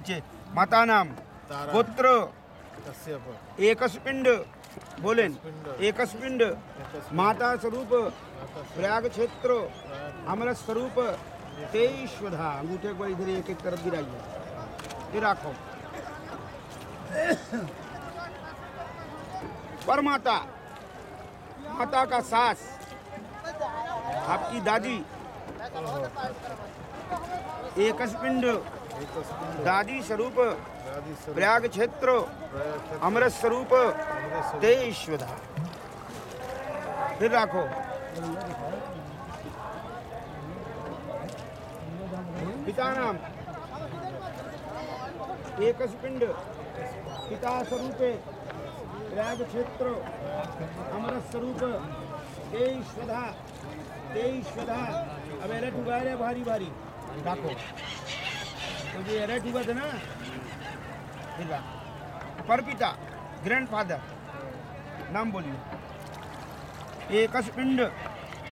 नीचे माता नाम तारा पुत्र कश्यप एकस्पिंड बोले एकस्पिंड माता स्वरूप प्रयाग क्षेत्र अमृत स्वरूप तेईश्वधा अंगूठे को इधर एक एक तरफ गिराइए फिर राखो परमाता माता का सास आपकी दादी एकस्पिंड दादी स्वरूप प्रयाग क्षेत्र अमृत स्वरूप तेईश्वधा फिर राखो पिता नाम एकस्पिंड पिता स्वरूपे प्रयाग क्षेत्र अमृत स्वरूप तेईश्वधा तेईश्वधा अब एरेट हुआ है भारी भारी राखो तो जो एरेट हुआ था ना पर पिता ग्रैंडफादर नाम बोलिए एकस्पिंड